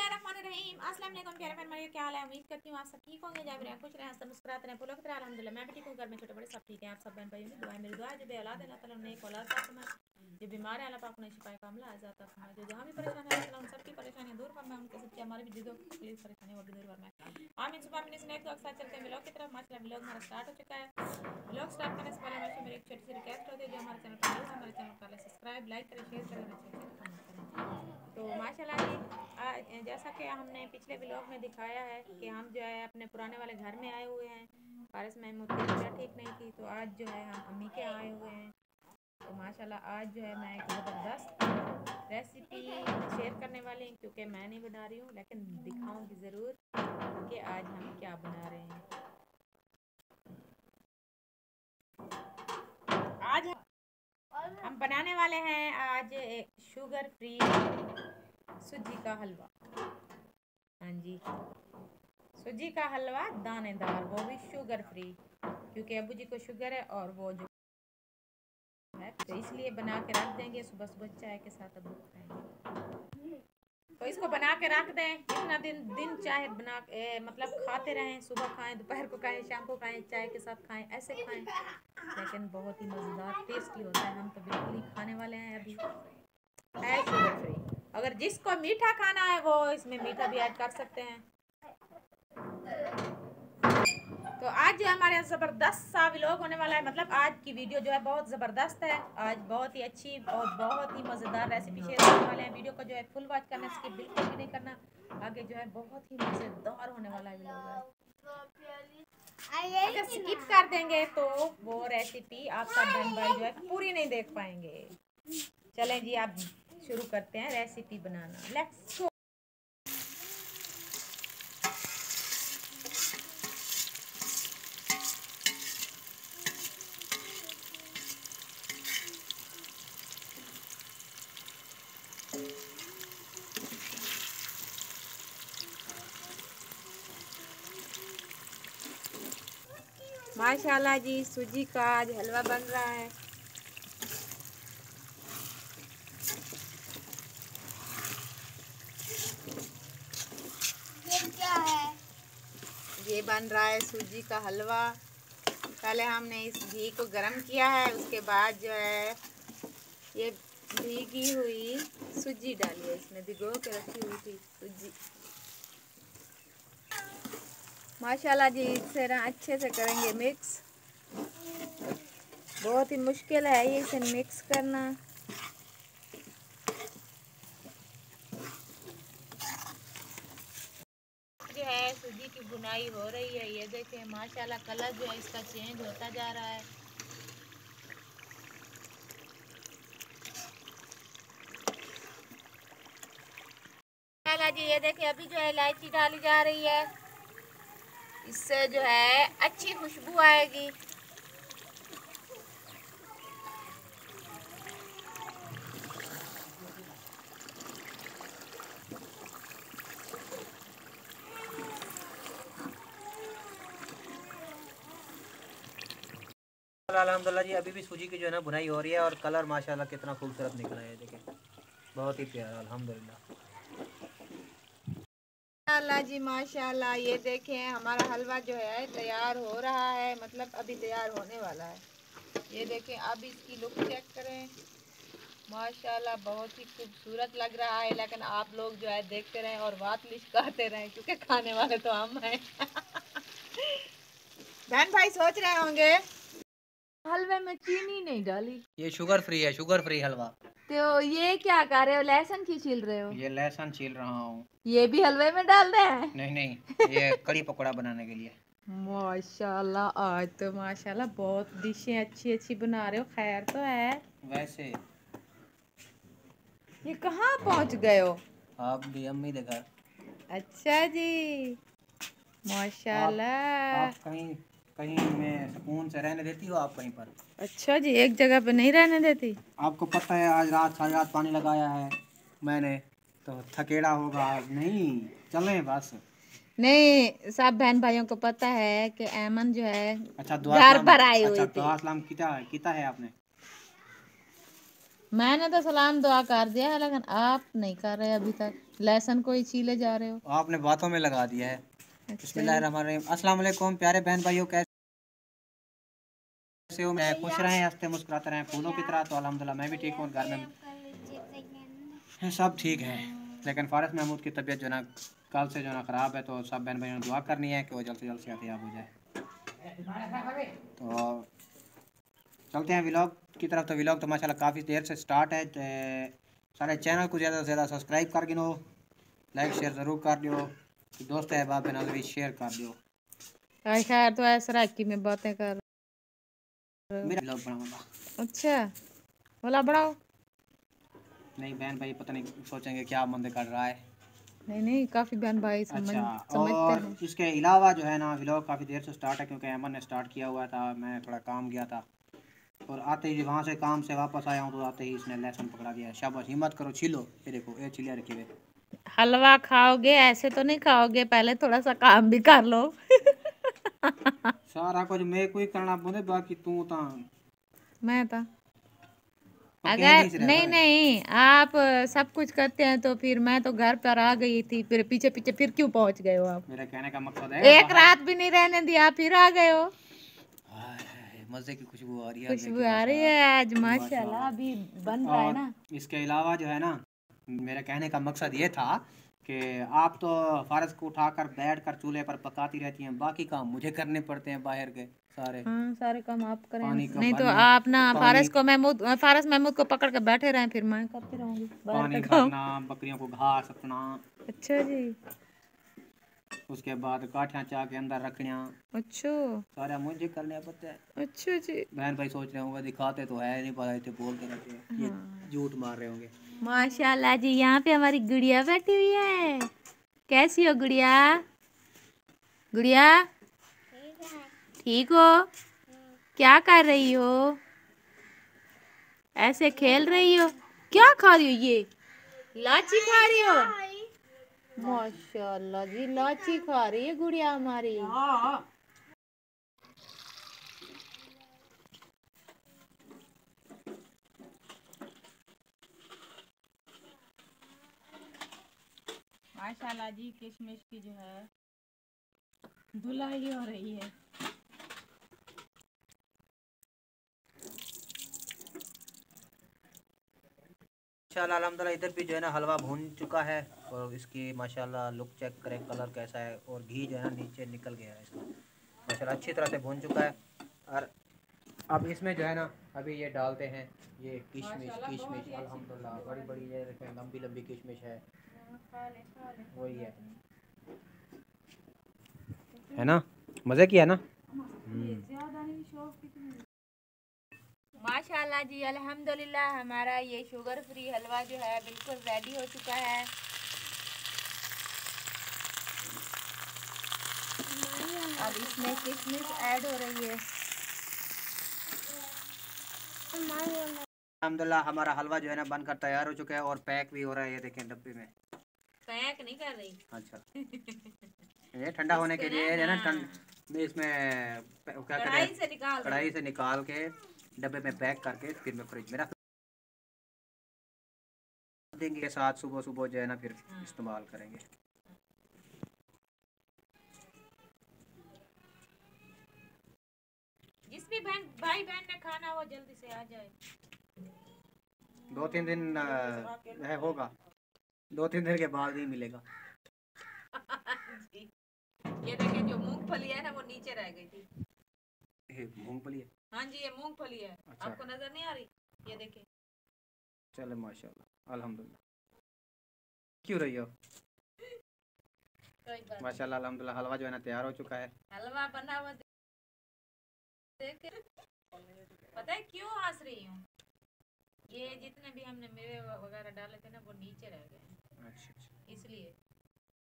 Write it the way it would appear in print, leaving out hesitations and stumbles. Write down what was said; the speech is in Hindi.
बिस्मिल्लाहिर्रहमानिर्रहीम। अस्सलाम वालेकुम प्यारे फरमाइए, क्या हाल है? उम्मीद करती हूँ आप सब ठीक होंगे, जब रहे खुश रहे, हंसते मुस्कुराते रहें, फूलों की तरह। अल्हम्दुलिल्लाह मैं भी ठीक हूँ, घर में छोटे बड़े सब ठीक हैं। आप सब बहन भाइयों की दुआ है, मेरी दुआ है जो बेऔलाद है अल्लाह ताला उन्हें एक औलाद अता फरमाए, जो बीमार है अल्लाह पाक उन्हें शिफाए कामिला अता फरमाए, जो जहाँ भी परेशान है अल्लाह ताला उन सबकी परेशानियां दूर फरमाए, उनके सच्चे हमारे भी दिलों की तकलीफ परेशानी वो भी दूर फरमाए। आमीन सुबह मिनी स्नैक तो अक्सर चलते हैं व्लॉग की तरफ। माशाल्लाह व्लॉग हमारा स्टार्ट हो चुका है। व्लॉग स्टार्ट करने से पहले हमेशा मेरी एक छोटी सी रिक्वेस्ट होती है, जो हमारे चैनल पर हमारे चैनल को सब्सक्राइब लाइक करें, शेयर करें, अच्छे अच्छे कमेंट करें। तो माशाल्लाह जी जैसा कि हमने पिछले व्लॉग में दिखाया है कि हम जो है अपने पुराने वाले घर में आए हुए हैं। बारिश में तबीयत ठीक नहीं थी, तो आज जो है हम अम्मी के आए हुए हैं। तो माशाल्लाह आज जो है मैं एक ज़बरदस्त रेसिपी शेयर करने वाली हूँ, क्योंकि मैं नहीं बना रही हूँ, लेकिन दिखाऊंगी ज़रूर कि आज हम क्या बना रहे हैं। आज हम बनाने वाले हैं आज शुगर फ्री सूजी का हलवा। हाँ जी, सूजी का हलवा दानेदार, वो भी शुगर फ्री, क्योंकि अबू जी को शुगर है और वो जो है तो इसलिए बना के रख देंगे, सुबह सुबह चाय के साथ अबू खाएंगे। तो इसको बना के रख दें, जितना दिन चाहे बना मतलब खाते रहें, सुबह खाएं, दोपहर को खाएं, शाम को खाएं, चाय के साथ खाएं, ऐसे खाएं, लेकिन बहुत ही मज़ेदार टेस्टी होता है। हम तो बिल्कुल ही खाने वाले हैं अभी, है शुगर फ्री। अगर जिसको मीठा खाना है वो इसमें मीठा भी ऐड कर सकते हैं। तो आज जो हमारे यहाँ ज़बरदस्त सा व्लॉग होने वाला है, मतलब आज की वीडियो जो है बहुत ज़बरदस्त है। आज बहुत ही अच्छी और बहुत ही मज़ेदार रेसिपी शेयर करने वाले हैं। वीडियो को जो है फुल वॉच करना, स्किप बिल्कुल भी नहीं करना, आगे जो है बहुत ही मज़ेदार होने वाला है व्लॉग है। अगर स्किप कर देंगे तो वो रेसिपी आप सब बहन भाई जो है पूरी नहीं देख पाएंगे। चलें जी, आप शुरू करते हैं रेसिपी बनाना, लेट्स गो। माशाल्लाह जी, सूजी का आज हलवा बन रहा है। ये क्या है? ये बन रहा है सूजी का हलवा। पहले हमने इस घी को गरम किया है, उसके बाद जो है ये भीगी हुई सूजी डाली है, इसमें भिगो के रखी हुई थी सूजी। माशाल्लाह जी, इसे ना अच्छे से करेंगे मिक्स। बहुत ही मुश्किल है ये इसे मिक्स करना। जो है सूजी की बुनाई हो रही है, ये देखें माशाल्लाह कलर जो है इसका चेंज होता जा रहा है। माशाल्लाह जी, ये देखें अभी जो है इलायची डाली जा रही है, इससे जो है अच्छी खुशबू आएगी। अल्हम्दुलिल्लाह जी, अभी भी सूजी की जो है ना बुनाई हो रही है, और कलर माशाल्लाह कितना खूबसूरत निकला है, देखिए बहुत ही प्यारा अल्हम्दुलिल्लाह। माशाल्लाह जी माशाल्लाह, ये देखें हमारा हलवा जो है तैयार हो रहा है, मतलब अभी तैयार होने वाला है। ये देखें, अब इसकी लुक चेक करें, माशाल्लाह बहुत ही खूबसूरत लग रहा है। लेकिन आप लोग जो है देखते रहें और बात लिशकाते रहें, क्योंकि खाने वाले तो हम हैं। बहन भाई सोच रहे होंगे हलवे में चीनी नहीं डाली, ये शुगर फ्री है, शुगर फ्री हलवा। तो ये क्या कर रहे हो? लहसुन क्यों छील रहे हो? ये लहसुन छील रहा हूँ। ये भी हलवे में डाल रहे हैं? नहीं नहीं, ये कड़ी पकौड़ा बनाने के लिए। माशाल्लाह, आज तो माशाल्लाह बहुत डिशें अच्छी अच्छी बना रहे हो। खैर तो है। वैसे ये कहाँ पहुँच गए हो? आप भी अम्मी दे घर। अच्छा जी, माशाल्लाह। आप कहीं कहीं में सुकून से रहने देती हो आप कहीं पर? अच्छा जी, एक जगह पे नहीं रहने देती? आपको पता है आज रात सारी रात पानी लगाया है मैंने, तो थकेड़ा होगा। नहीं चलें बस। नहीं, सब बहन भाइयों को पता है कि ऐमन जो है अच्छा घर पर आई हुई अच्छा थी। दुआ सलाम किता है आपने? मैंने तो सलाम दुआ कर दिया है, लेकिन आप नहीं कर रहे अभी तक। लहसुन को ही छीले जा रहे हो। आपने बातों में लगा दिया है। अच्छा जी। बिस्मिल्लाहिर्रहमानिर्रहीम। अस्सलाम वालेकुम प्यारे बहन भाइयों, कैसे हो? मैं खुश रहें, हंसते मुस्कुराते रहें फूलों की तरह। तो अल्हम्दुलिल्लाह मैं भी ठीक हूँ, घर में सब ठीक है। लेकिन फारिस महमूद की तबीयत जो है ना कल से जो है ना ख़राब है, तो सब बहन भाइयों ने दुआ करनी है कि वो जल्द से जल्द सेहतयाब हो जाए। तो चलते हैं व्लॉग की तरफ। तो व्लॉग तो माशाल्लाह काफ़ी देर से स्टार्ट है। सारे चैनल को ज़्यादा से ज़्यादा सब्सक्राइब कर गिनो, लाइक शेयर ज़रूर कर दियो, दोस्त अहबाब नाल भी शेयर कर दियो। खैर तो ऐसा की में बातें कर रहे हो। मेरा व्लॉग बनाऊंगा। अच्छा बोला बढ़ाओ। नहीं बहन भाई पता नहीं सोचेंगे क्या मंदे कर रहा है। नहीं नहीं, काफी बहन भाई समझते अच्छा, और हैं। इसके अलावा जो है ना व्लॉग काफ़ी देर से स्टार्ट है, क्योंकि अमन ने स्टार्ट किया हुआ था, मैं थोड़ा काम गया था, और आते ही वहाँ से काम से वापस आया हूँ तो आते ही इसने लहसुन पकड़ा दिया। शाबाश, हिम्मत करो, छीलो। ये देखो ये छिलिया रखे हुए। हलवा खाओगे ऐसे तो नहीं खाओगे, पहले थोड़ा सा काम भी कर लो। सारा कुछ मैं कोई करना पड़े, बाकी तू ता मैं था अकेली अगर से नहीं रह। नहीं आप सब कुछ करते हैं तो फिर मैं तो घर पर आ गई थी, फिर पीछे पीछे फिर क्यों पहुंच गए हो आप? मेरा कहने का मकसद है एक रात भी नहीं रहने दिया, फिर आ गए हो। मज़े की खुशबू आ रही है हलवे खुशबू की आ रही है आज माशाल्लाह, माशाल्लाह। अभी बन रहा है और ना। इसके अलावा जो है ना मेरा कहने का मकसद ये था कि आप तो फारस को उठाकर बैठ कर चूल्हे पर पकाती रहती हैं, बाकी काम मुझे करने पड़ते हैं बाहर के सारे। हाँ सारे काम आप करें, पानी का नहीं तो भरना, आप ना पानी फारस महमूद को पकड़ के बैठे रहे, फिर मैं करती रहूंगी बाहर पानी का काम। भरना, बकरियों को घास अपना, अच्छा जी। उसके बाद काठियाँ चाह के अंदर रखनिया, अच्छा सारा मुझे करने पड़ता है। अच्छा जी। बहन भाई सोच रहे होंगे दिखाते तो है नहीं, पता इतने बोलते रहते हैं, ये हाँ झूठ मार रहे होंगे। माशाल्लाह जी, यहाँ पे हमारी गुड़िया बैठी हुई है। कैसी हो गुड़िया? गुड़िया ठीक हो? क्या कर रही हो? ऐसे खेल रही हो? क्या खा रही हो? ये लाची खा रही हो? माशाल्लाह जी, लाची खा रही है गुड़िया हमारी। माशाल्लाह जी, किशमिश की जो है धुलाई हो रही है। माशाल्लाह अल्हम्दुलिल्लाह इधर भी जो है ना हलवा भून चुका है, और इसकी माशाल्लाह लुक चेक करें, कलर कैसा है, और घी जो है ना नीचे निकल गया है इसका। माशाल्लाह अच्छी तरह से भून चुका है। और अब इसमें जो है ना अभी ये डालते हैं ये किशमिश। किशमिश अल्हम्दुलिल्लाह बड़ी बड़ी ये देखें, लंबी लंबी किशमिश है, वही है ना, मज़े की है ना। माशाल्लाह जी, अल्हम्दुलिल्लाह हमारा ये शुगर फ्री हलवा जो है बिल्कुल रेडी हो चुका है। अब इसमें किशमिश ऐड हो रही है। अल्हम्दुलिल्लाह हमारा हलवा जो है ना बनकर तैयार हो चुका है, और पैक भी हो रहा है, ये देखें डब्बे में। पैक नहीं कर रही। अच्छा ये ठंडा होने के लिए है ना, ठंड इसमें क्या करें, कढ़ाई से निकाल के डब्बे में पैक करके फिर मैं फ्रिज में रख देंगे, साथ सुबह सुबह जो है ना फिर इस्तेमाल करेंगे। जिस भी भाई बहन ने खाना हो जल्दी से आ जाए। 2-3 दिन है होगा, 2-3 दिन के बाद ही मिलेगा। ये देखिए जो मूंगफली है ना वो नीचे रह गई थी। मूंगफली है? हाँ जी ये मूंगफली है। अच्छा। आपको नजर नहीं आ रही? ये देखिए। चले माशाल्लाह अल्हम्दुलिल्लाह। क्यों रही हो? माशाल्लाह अल्हम्दुलिल्लाह हलवा जो है ना तैयार हो चुका है। हलवा बना हुआ देख के पता है क्यों हंस रही हूँ? ये जितने भी हमने मेवे वगैरह डाले थे ना वो नीचे रह गए, अच्छा इसलिए।